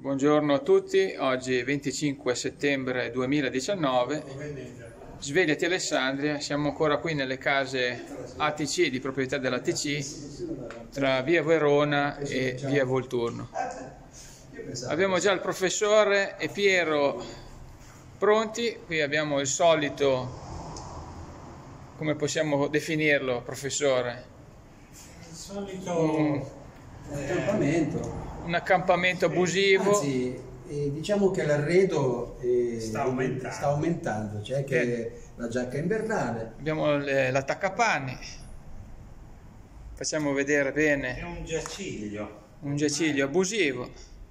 Buongiorno a tutti, oggi è 25 settembre 2019, svegliati Alessandria, siamo ancora qui nelle case ATC, di proprietà dell'ATC, tra via Verona e via Volturno. Abbiamo già il professore e Piero pronti, qui abbiamo il solito, come possiamo definirlo, professore? Il solito accampamento. Un accampamento abusivo. Anzi, diciamo che l'arredo sta aumentando. C'è che la giacca invernale. Abbiamo l'attaccapanni, facciamo vedere bene. È un giaciglio. Un giaciglio abusivo.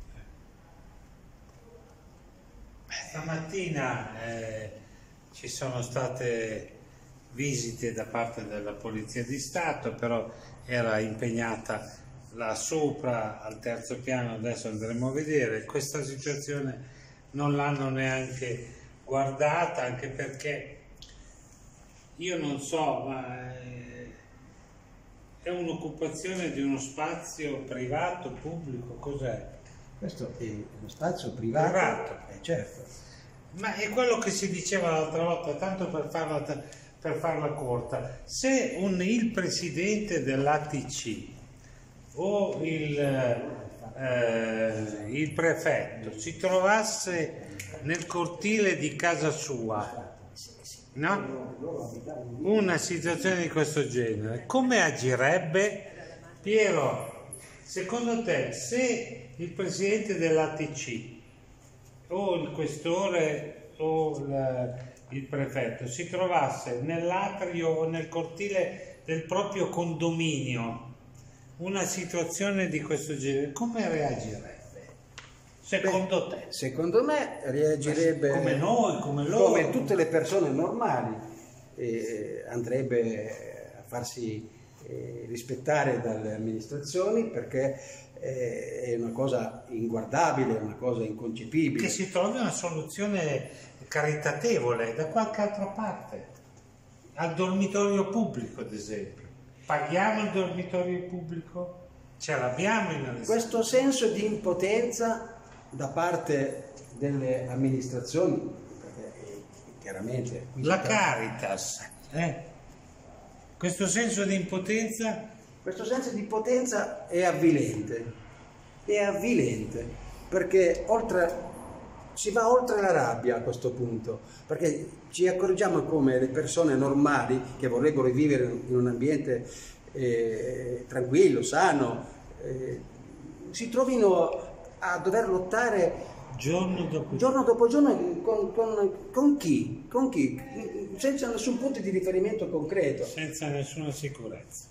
Stamattina ci sono state visite da parte della Polizia di Stato, però era impegnata là sopra al terzo piano. Adesso andremo a vedere. Questa situazione non l'hanno neanche guardata, anche perché io non so, ma è un'occupazione di uno spazio privato, pubblico, cos'è? Questo è uno spazio privato. Certo. Ma è quello che si diceva l'altra volta, tanto per farla corta. Se il presidente dell'ATC o il prefetto si trovasse nel cortile di casa sua, no? Una situazione di questo genere, come agirebbe? Piero, secondo te, se il presidente dell'ATC o il questore o il prefetto si trovasse nell'atrio o nel cortile del proprio condominio, una situazione di questo genere, come reagirebbe? Secondo te? Secondo me reagirebbe come noi, come loro, come tutte le persone normali, andrebbe a farsi rispettare dalle amministrazioni, perché è una cosa inguardabile, è una cosa inconcepibile. Che si trovi una soluzione caritatevole da qualche altra parte, al dormitorio pubblico ad esempio. Paghiamo il dormitorio pubblico? Ce l'abbiamo in Alessandria? Questo senso di impotenza da parte delle amministrazioni, perché chiaramente la Caritas, questo senso di impotenza? Questo senso di impotenza è avvilente, perché si va oltre la rabbia a questo punto, perché ci accorgiamo come le persone normali che vorrebbero vivere in un ambiente tranquillo, sano, si trovino a dover lottare giorno dopo giorno con chi? Senza nessun punto di riferimento concreto. Senza nessuna sicurezza.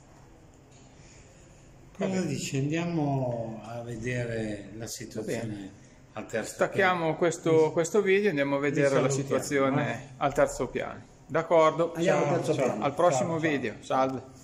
Cosa dici? Andiamo a vedere la situazione al terzo Stacchiamo questo video e andiamo a vedere la situazione al terzo piano. D'accordo? Andiamo al terzo piano. Al prossimo Ciao. video. Salve.